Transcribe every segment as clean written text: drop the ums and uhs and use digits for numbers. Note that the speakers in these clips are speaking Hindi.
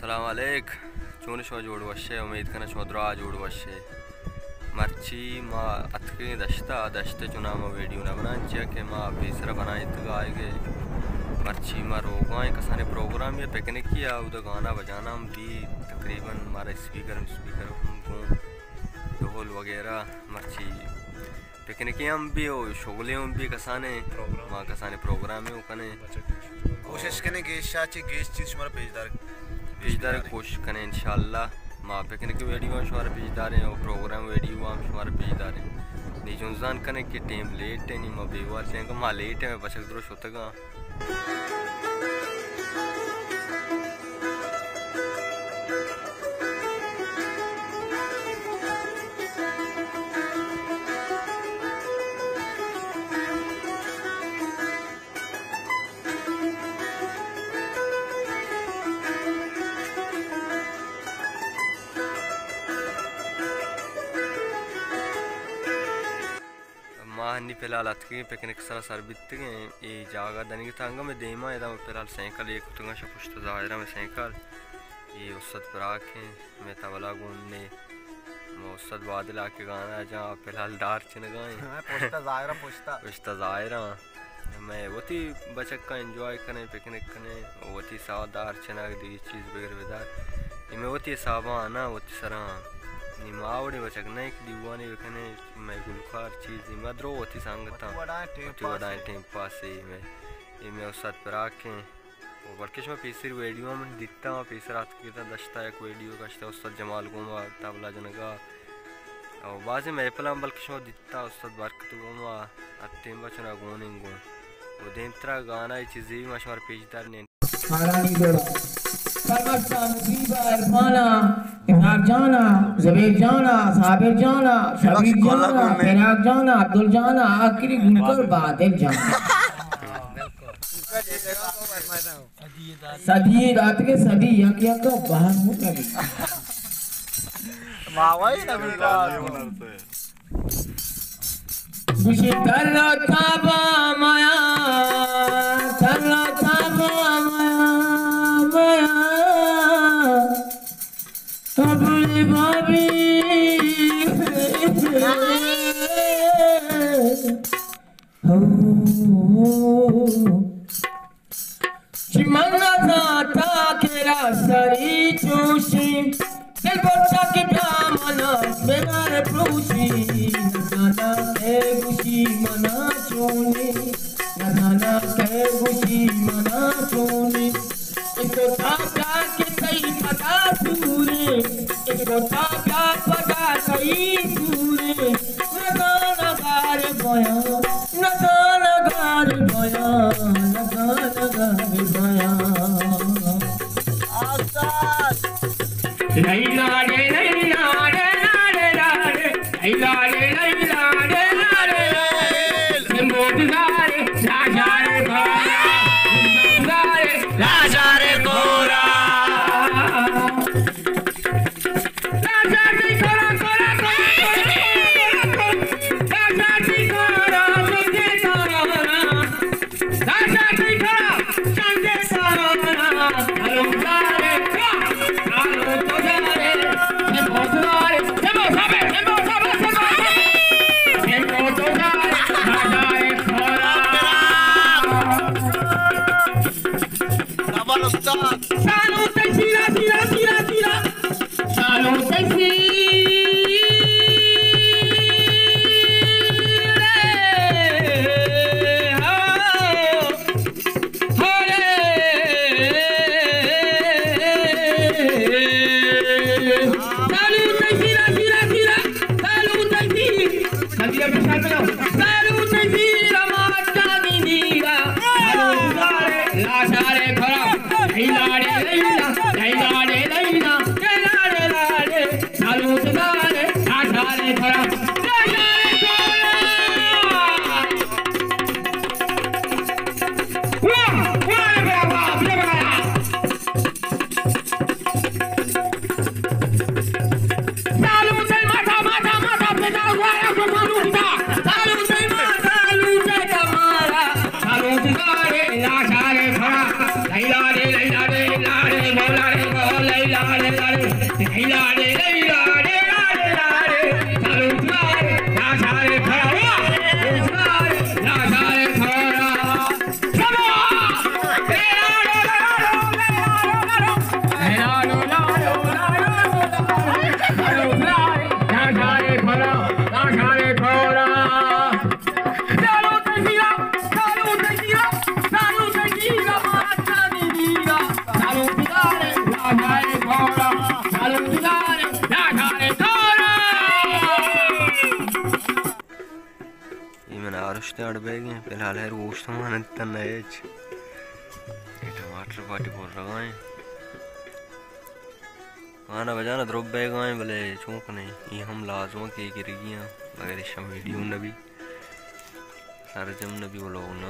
अस्सलाम वालेक चून शो जोड़ वशे उम्मीद करना शोद्रा जोड़ वशे मर्ची माँ अतके दशते चुना माँ वीडियो ना बना चाहिए कि माँ बेसरा बनाए तो आएगे मर्ची माँ रोगाएं कसाने प्रोग्राम या पिकनिक किया उधर गाना बजाना हम भी तकरीबन हमारे स्पीकर हमको ढोल वगैरह मर्ची पिकनिक हम भी हो शोगले हम भी कसाने माँ कसाने प्रोग्राम है कने कोशिश करें गेस्ट चाची गेस्ट चीज हमारा पेजदार कोशिश करें इंशाल्लाह माँ पिकनिक वीडियो हमारे पेजदार हैं और प्रोग्राम वीडियो हमारे पेजदार हैं नहीं जुनजान करें कि टाइम लेट है नहीं माँ बेवार से माँ लेट है मैं बचक दुरुस्त होता माहनी फिलहाल अतके पिकनिक सर सरबित ये जागा दनी थांगा में देमा है फिलहाल साइकिल एक तुंगा पुष्ट जाहिरा में साइकिल ये उसद पराख हैं मैं तबला गुनने उसद बादल आके गाना जहाँ फिलहाल डार चिन गए पुष्ता जाहिरा मैं वो थी बचक का एंजॉय करें पिकनिक करें वो थी सावदार चिना दी चीज़ वगैरह वेदार मैं वो थी साबा आना वो थी सरा निमावड़े बचक नहीं कि दीवानी वखने मैं गुलखार चीज़ मदरो होती संगता वडाएं टाइम पास से मैं उस साथ पर आके वो बल्कि मैं पीसर वीडियो में दिखता हूँ पीसर रात की दशता एक वीडियो का उस साथ जमाल गुमा तबला जनगा और बाज़ में एप्पल बल्कि मैं दिखता उस साथ बरकत गुमा अत्तेम बचना गोनिंग गो वो दिन तरह गाना ये चीज़ें भी मशहूर पेजदार ने जाना जबीर जाना साबिर जाना शबीर जाना फिराक जाना अब्दुल जाना आखिरी गुनकर बादल जाना सदी रात के सदी या तो बाहर हो गई मावाई नबी का खुशी तरलो थाबा माया तरलो थाबा माया अपनी भाभी चिमना था केरा सरी चूसी दिल बच्चा के दामना मेरा रूसी नजाना के गुशी मना चूनी नजाना के गुशी मना चूनी इसको थाका के सही पता सूरे इसको थाका पता सही सूरे नगाना गार बोया नगाना गार बोया नगाना गार बोया लैला रे लैला रे लारे लारे लैला रे लैला रे लारे लारे मोदगारे राजा रे गोरा राजा रे गोरा राजा रे गोरा गोरा राजा रे गोरा संगे सारा राजा रे गोरा संगे सारा हलो सारे हलो तो जारे मोदगारे हेमो साबे हेमो साबे हेमो तो जारे राजा रे गोरा Salud, tira, tira, tira, tira. Salud, tira. ला रे ला रे ला रे ला रे ला रे ला रे उसते अड़बेगे फिलहाल है रोस्ट मान तन है टमाटर पाटी बोल रहा है खाना बजाना द्रोब बैग आए भले चौंक नहीं ये हम लाजमा के गिरियाँ अगर इस वीडियो न भी सारे जम न भी वो लोग ना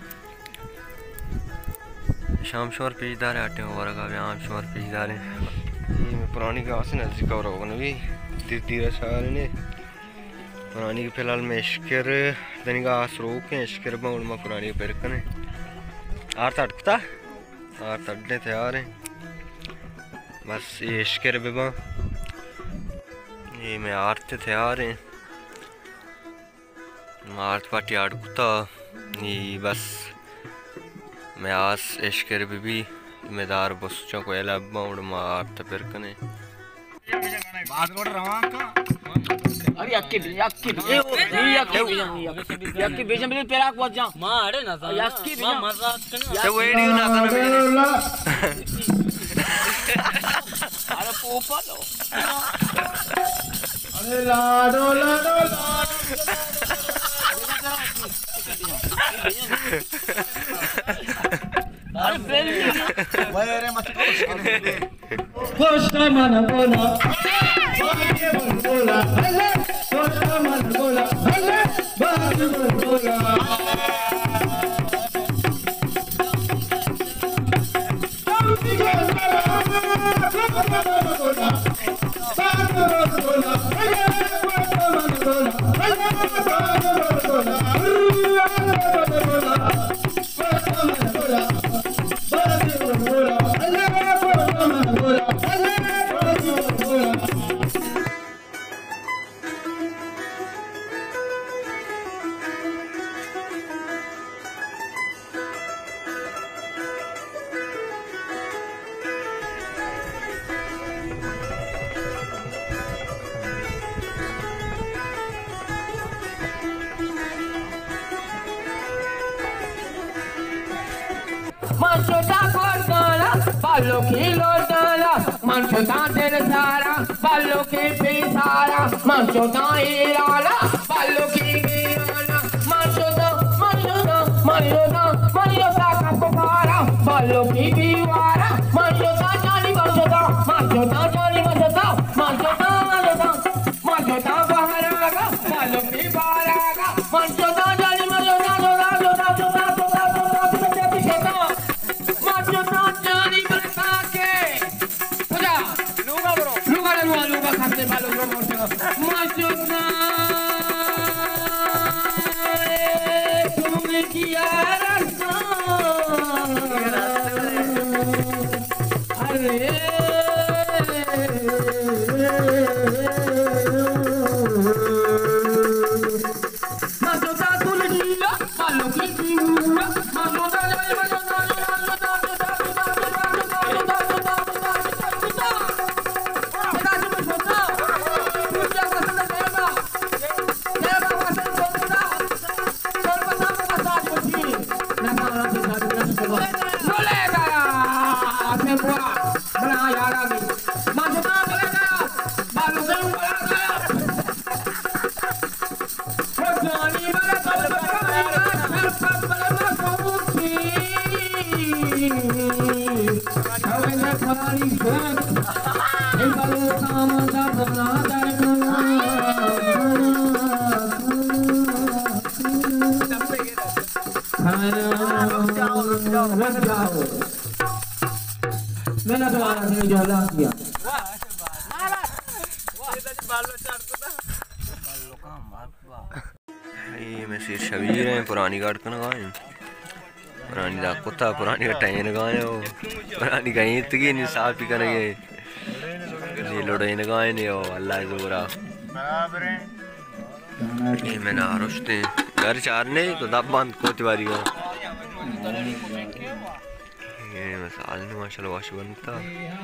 शाम शोर पेशदार आटे और का आम शोर पेशदार है ये मैं पुरानी का आसन है कवर होगा ना भी धीरे धीरे सारे ने पुरानी के फिलहाल में इश्कर दनिका आस रोक के इश्कर में उनमें पुरानी के पेरकन है आर तड़कता आर तड़ने तैयार हैं बस ये इश्कर बेबा ये मैं आरते तैयार हैं आरत पाटी आड़कुता ये बस मैं आस इश्कर बेबी मेदार बसों को एलब उड़ मारते पेरकन है बात कर रहा हूं अरे यक्की बेजम भी पेरा को जा मारे ना था यक्की भी मजाक करना तो वीडियो ना था ना अरे पोपा लो अरे लाडो लाडो अरे बेल मेरे मत कोष्टा मन बोला बागे बोला हले कोष्टा मन बोला हले बागे बोला Manchota cortala, ballo che lordala, manchota del sara, ballo che pesara, manchota irala, ballo che irala, manchota capopara, ballo che vivara, manchota jali manchota baharaga, ballo che baraga, manchota jali मैंने तुम्हारा नहीं जाला किया ये मैं सिर शबीर है पुरानी गाड़ का लगाए पुरानी दा कुत्ता पुरानी का टाइन लगाए हो पुरानी का ईंट की नहीं साफ ही करेंगे ये लोड़े लगाए नहीं हो अल्लाह जोरा ये मैं ना रोशते घर चारने तो दब बंद कोतवारी का ये मसाल नहीं माशाल्लाह वाश बनता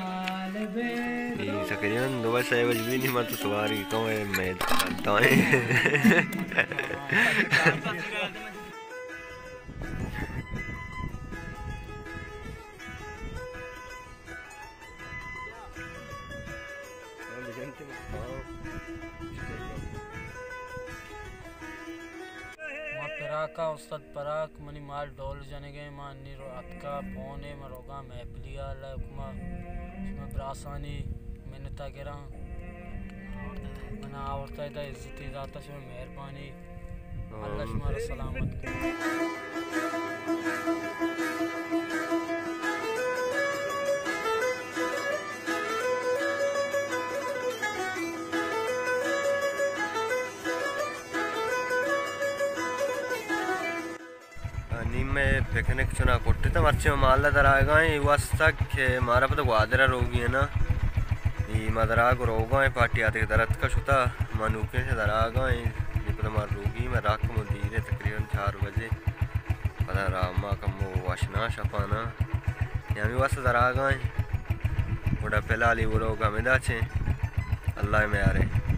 ये तकरीबन 2 बजे भी नहीं मत सवारी तो मैं करता है पराका उस्ताद पराक मनी माल डोल जाने गए मां नीरो अतका फोने में रोगा मैं प्लिया लकुमा इसमें ब्रासानी मैंने ताकेरा मना आवरता है इज्जत जाता से मेहरबानी अल्लाह शुमार सलामत में पिकनिक चुना कोट्टे तो मर्चे माल दरागा वस्ता के मारा पता ग्वादरा रोगी है ना ये मदरा को रोगा है पार्टी आते दरद का शुता मनुके से दरागा है ये पता मार रोगी मैं राख मुदीर है तकरीबन 4 बजे पता रामा कम वो वाशना शपाना यहाँ भी वस्ता दरागा है बड़ा पहला ली वो रोगा में दाचे अल्लाह में आ रहे